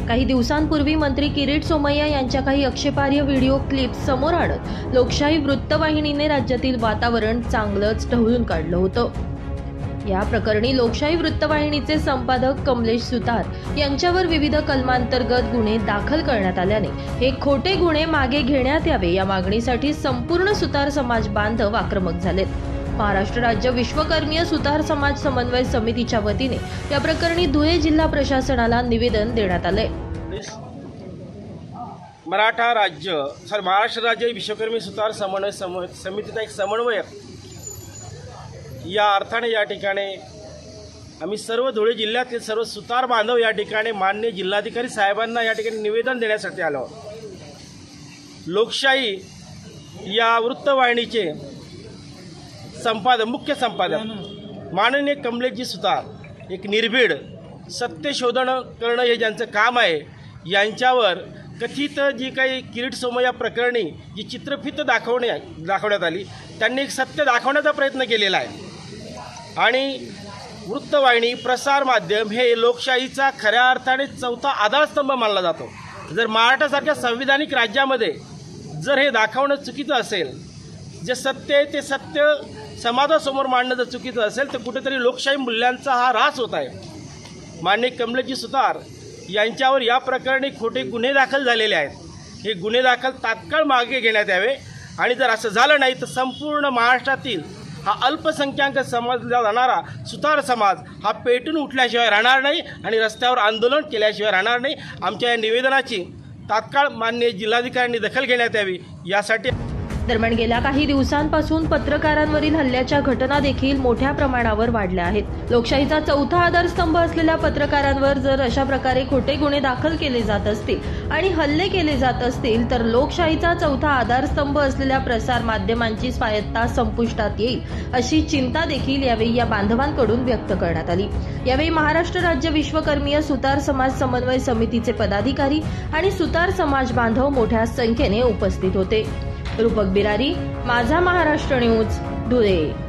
काही दिवसांपूर्वी मंत्री किरीट सोमय्या यांच्या काही आक्षेपार्ह व्हिडिओ क्लिप्स समोर आणत लोकशाही वृत्तवाहिनीने राज्यातील वातावरण चांगलंच ढवळून काढलं होतं। या प्रकरणी लोकशाही वृत्तवाहिनीचे संपादक कमलेश सुतार यांच्यावर विविध कलमांतर्गत गुन्हे दाखल करण्यात आल्याने हे खोटे गुन्हे मागे घेण्यात यावे या मागणीसाठी संपूर्ण सुतार समाज बांधव आक्रमक झालेत। महाराष्ट्र राज्य विश्वकर्मीय सुतार समाज समन्वय समितीच्या वतीने या प्रकरणी धुळे जिल्हा प्रशासनाला निवेदन देण्यात आले। महाराष्ट्र राज्य विश्वकर्मी सुतार समन्वय समितीचा एक समन्वयक या अर्थाने या ठिकाणी आम्ही सर्व धुळे जिल्ह्यातील सर्व सुतार बांधव या ठिकाणी माननीय जिल्हाधिकारी साहेबांना या ठिकाणी निवेदन देण्यासाठी आलो। लोकशाही या वृत्तवाहिनीचे मुख्य संपादक माननीय कमलेशजी सुतार एक निर्भीड सत्य शोधन करणं हे ज्यांचं काम आहे, यांच्यावर कथित जी काही किरीट सोमय्या प्रकरणी जी चित्रफित दाखवण्यात आली, त्यांनी एक सत्य दाखवण्याचा प्रयत्न केलेला आहे आणि वृत्तवाहिनी प्रसार माध्यम हे लोकशाहीचा खऱ्या अर्थाने चौथा आधारस्तंभ मानला जातो। जर महाराष्ट्रासारख्या संविधानिक राज्यामध्ये जर हे दाखवणं चुकीचं असेल, जे सत्य आहे ते सत्य समाजासमोर मांडणं जर चुकीचं असेल, तर कुठेतरी लोकशाही मूल्यांचा हा ऱ्हास होत आहे। माननीय कमलेशजी सुतार यांच्यावर या प्रकरणी खोटे गुन्हे दाखल झालेले आहेत। हे गुन्हे दाखल तात्काळ मागे घेण्यात यावे आणि जर असं झालं नाही तर संपूर्ण महाराष्ट्रातील हा अल्पसंख्याक समजला जाणारा सुतार समाज हा पेटून उठल्याशिवाय राहणार नाही आणि रस्त्यावर आंदोलन केल्याशिवाय राहणार नाही। आमच्या या निवेदनाची तात्काळ माननीय जिल्हाधिकाऱ्यांनी दखल घेण्यात यावी यासाठी। दरम्यान गेल्या काही दिवसांपासून पत्रकारांवरील हल्ल्याच्या घटना देखील मोठ्या प्रमाणावर वाढल्या आहेत। लोकशाहीचा चौथा आधारस्तंभ असलेल्या पत्रकारांवर जर अशा प्रकारे खोटे गुन्हे दाखल केले जात असतील आणि हल्ले केले जात असतील तर लोकशाहीचा चौथा आधारस्तंभ असलेल्या प्रसार माध्यमांची स्वायत्तता संपुष्टात येईल अशी चिंता देखील यावेळी या बांधवांकडून व्यक्त करण्यात आली। यावेळी महाराष्ट्र राज्य विश्वकर्मीय सुतार समाज समन्वय समितीचे पदाधिकारी आणि सुतार समाज बांधव मोठ्या संख्येने उपस्थित होते। रूपक बिरारी, माझा महाराष्ट्र न्यूज, धुळे।